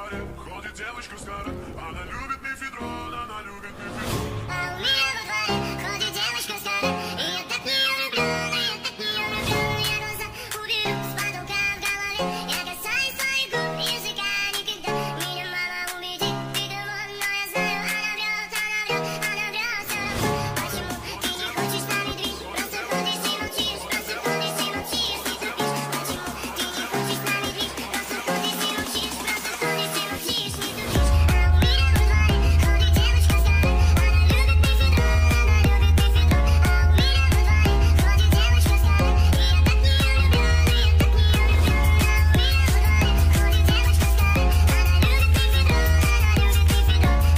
дворе ходит девочка с горы. Она любит мефедрон, она любит мефедрон. А у меня во дворе ходит девочка с горы. И я так в нее влюблен, и я так в нее влюблен. Я глаза уберу с потолка в голове. Я касаюсь своих губ, языка никогда. Меня мама убедит, ты думал, но я знаю, она врет, она врет, она врет все равно. Почему ты не хочешь с нами движ? Просто ходишь и молчишь, просто ходишь и молчишь, не тупишь. Почему ты не хочешь с нами движ? Просто ходишь и молчишь, просто ходишь и молчишь, не тупишь. А у меня во дворе ходит девочка с горы. Она любит мефедрон, она любит мефедрон. А у меня во дворе ходит девочка с горы. И я так в нее влюблен, и я так в нее влюблен. А у меня во дворе ходит девочка с горы. Она любит мефедрон, она любит мефедрон. А у меня во дворе ходит девочка с горы. И я так в нее влюблен, и я так в нее влюблен.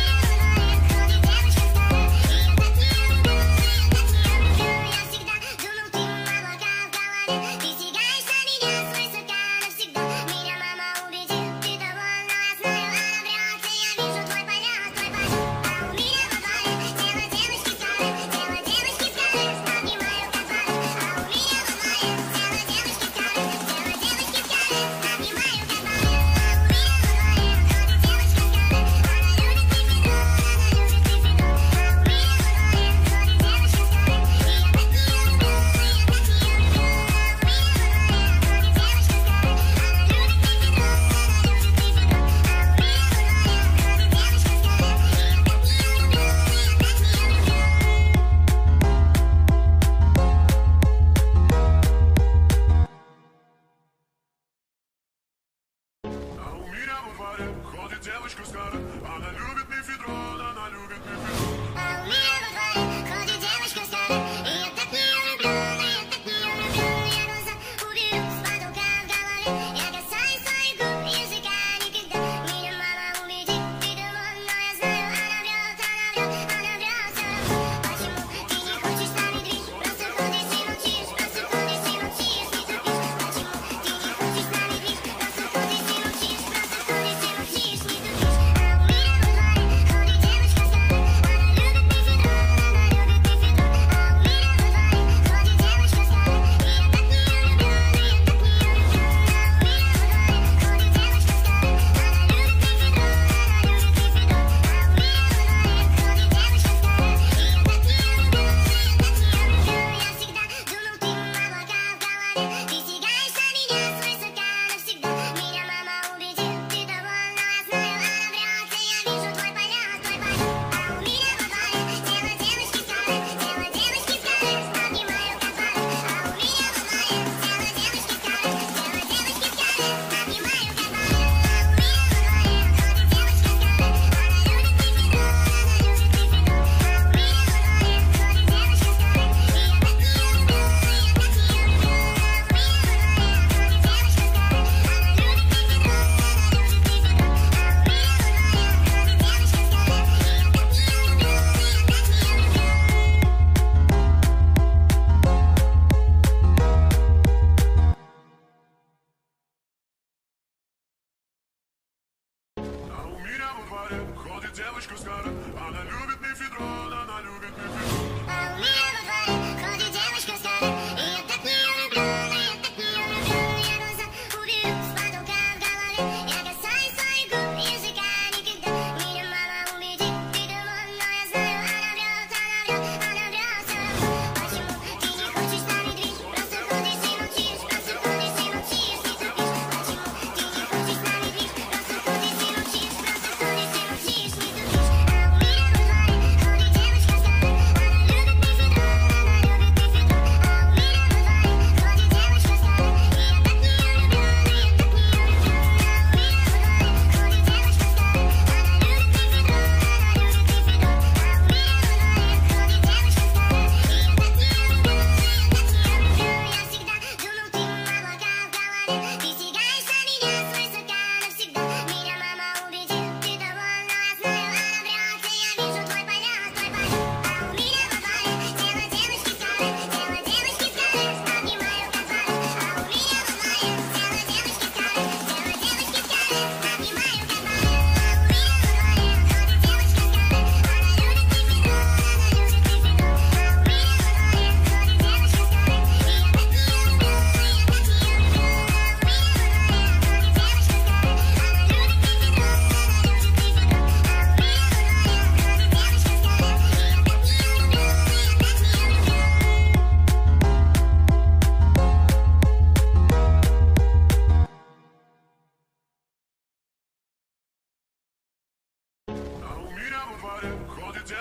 Я всегда думал, ты облака в голове. Ты стягаешься меня свысока навсегда. Меня мама убедит, ты довольна, я знаю, она врет. И я вижу твой полет, твой полет. А у меня во дворе тело девочки с горы, тело девочки с горы. Обнимаю как пары. А у меня во дворе тело девочки с горы, тело девочки с горы. Обнимаю как пары. А у меня во дворе ходит девочка с горы. Она любит мефедрон, она любит мефедрон. А у меня во дворе ходит девочка с горы. И я так в нее влюблен, и я так в нее влюблен. А у меня во дворе ходит девочка с горы. Она любит мефедрон, она любит мефедрон. А у меня во дворе ходит девочка с горы. И я так в нее влюблен, и я так в нее влюблен. А у меня во дворе ходит девочка с горы. Она любит мефедрон, она любит мефедрон. А у меня во дворе ходит девочка с горы. И я так в нее влюблен, и я так в нее влюблен. Я глаза уберу с потолка в голове. Я касаюсь своих губ, языка никогда. Меня мама убедит, ты думал, но я знаю, она врет, она врет, она врет все равно. Почему ты не хочешь с нами движ? Просто ходишь и молчишь, просто ходишь и молчишь, не тупишь. Почему ты не хочешь с нами движ? Просто ходишь и молчишь, просто ходишь и молчишь, не тупишь. А у меня во дворе ходит девочка с горы.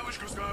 девочка с